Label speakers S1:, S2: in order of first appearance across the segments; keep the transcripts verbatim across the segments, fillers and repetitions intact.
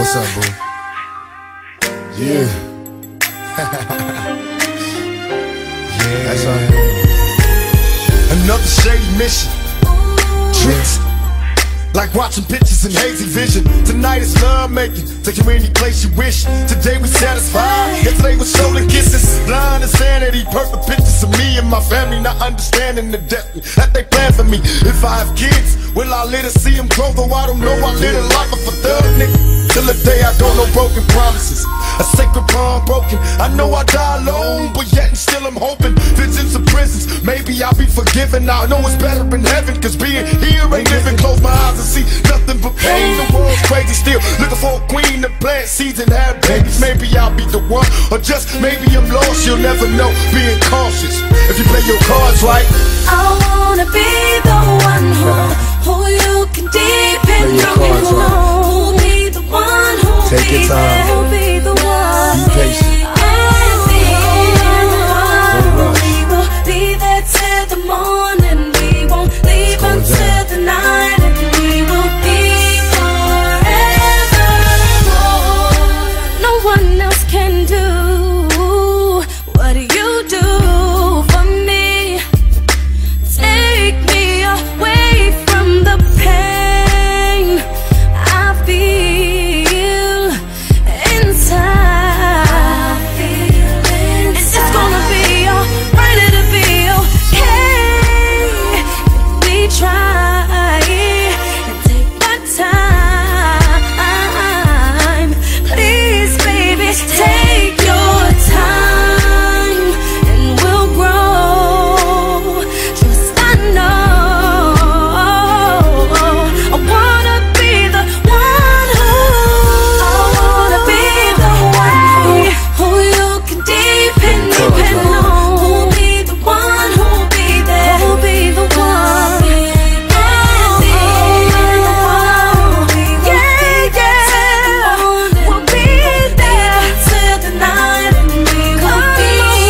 S1: what's up, boo? Yeah. Yeah. That's right.
S2: Another shady mission. Tricks. Like watching pictures in hazy vision. Tonight is love making. Take you any place you wish. Today we satisfied. Yesterday was stolen kisses. Blind insanity. Perfect pictures of me and my family. Not understanding the depth that they plan for me. If I have kids, will I let her see them grow? Though I don't know, I live a life of a thug nigga. Till the day I don't know broken promises. A sacred bond broken. I know I die alone, but yet and still I'm hoping. Visions of prisons, maybe I'll be forgiven. Now I know it's better in heaven, cause being here ain't living. Close my eyes and see nothing but pain. The world's crazy still, looking for a queen to plant seeds and have babies. Maybe I'll be the one, or just maybe I'm lost. You'll never know, being cautious if you play your cards right.
S3: I wanna be the one who, who you can depend on. Who'll be the one who'll
S1: Take
S3: be
S1: your time.
S3: there, who'll be the one.
S1: Be patient.
S3: We will be there till the morning. We won't leave until the night, and we will be forever. No one else can do what you do for me. Take me away from the pain I feel inside. It's gonna be alright, it'll be okay if we try and take our time. Please, baby, take your time and we'll grow. Just I know I wanna be the one who I wanna be the one who, who you can depend, depend on. Who'll be the one who'll be there, who'll be the one. Yeah, yeah, we'll be there till the night, and we will be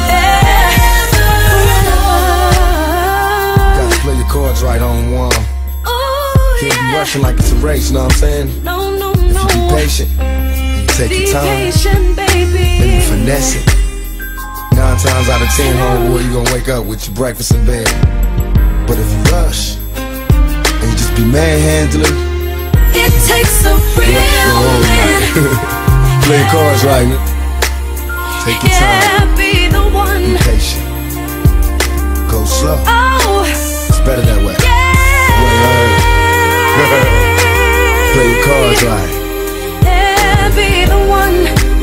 S1: Gotta
S3: forever.
S1: play your cards right on one.
S3: Oh,
S1: Can't be
S3: yeah.
S1: rushing like it's a race, know what I'm saying?
S3: No, no,
S1: If you
S3: no.
S1: be patient, you take
S3: Be
S1: your time,
S3: patient, baby.
S1: and you finesse it. Nine times out of ten, homeboy, you gonna wake up with your breakfast in bed. But if you rush, and you just be manhandling,
S3: It takes a real man.
S1: play your cards right, nigga. Take your time,
S3: Yeah, be the
S1: be
S3: one.
S1: patient. Go slow,
S3: Oh,
S1: it's better that way.
S3: yeah.
S1: Play your cards right.
S3: Yeah, be the one.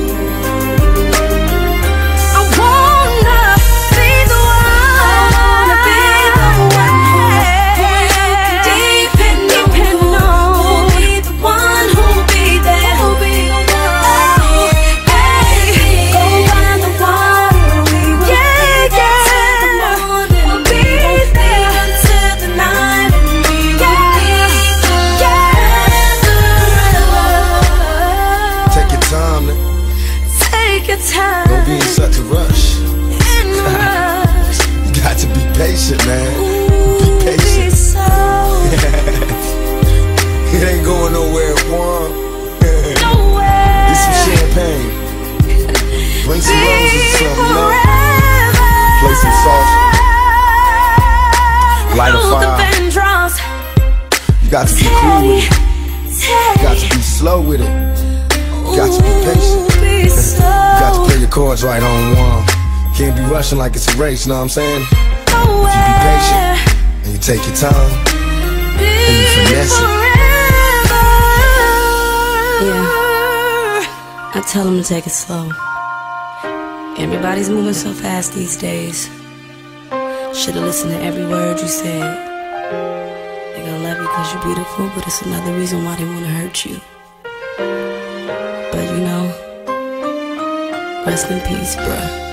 S3: I wanna be the one. I wanna be the one who you can depend, depend on. Who'll be the one who'll be there, who'll be the one. Hey, go by the water, we will be there till the morning. We'll be there until the night, and we will be forever.
S1: Take your time, nigga.
S3: Take your time.
S1: Don't be in such a rush.
S3: In a rush.
S1: You got to be patient, man.
S3: Ooh,
S1: Be patient.
S3: so
S1: It ain't going nowhere, one.
S3: nowhere.
S1: Get some champagne. Bring some roses or something, you know? Play some sauce. Light a
S3: Through the
S1: fire.
S3: Vandross.
S1: You got to be cool with it. You got to be slow with it. You got to be patient.
S3: Be so
S1: You got to play your cards right on one. Can't be rushing like it's a race, know what I'm saying?
S3: nowhere.
S1: You be patient and you take your time.
S3: And
S1: you finesse it.
S3: Yeah, I tell them to take it slow. Everybody's moving so fast these days. Should've listened to every word you said. They gonna love you cause you're beautiful, but it's another reason why they wanna hurt you. But you know, rest in peace, bruh.